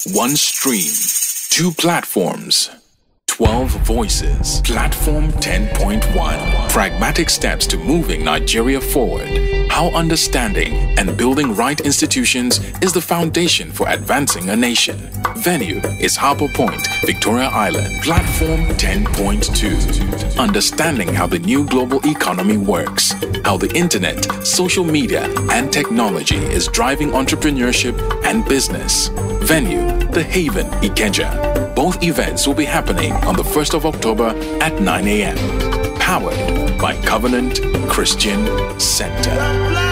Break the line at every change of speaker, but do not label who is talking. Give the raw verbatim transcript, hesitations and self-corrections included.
One stream, two platforms, twelve voices. Platform ten point one. Pragmatic steps to moving Nigeria forward. How understanding and building right institutions is the foundation for advancing a nation. Venue is Harbour Point, Victoria Island. Platform ten point two. Understanding how the new global economy works. How the internet, social media, and technology is driving entrepreneurship and business. Venue, The Haven, Ikeja. Both events will be happening on the first of October at nine A M Powered by Covenant Christian Center.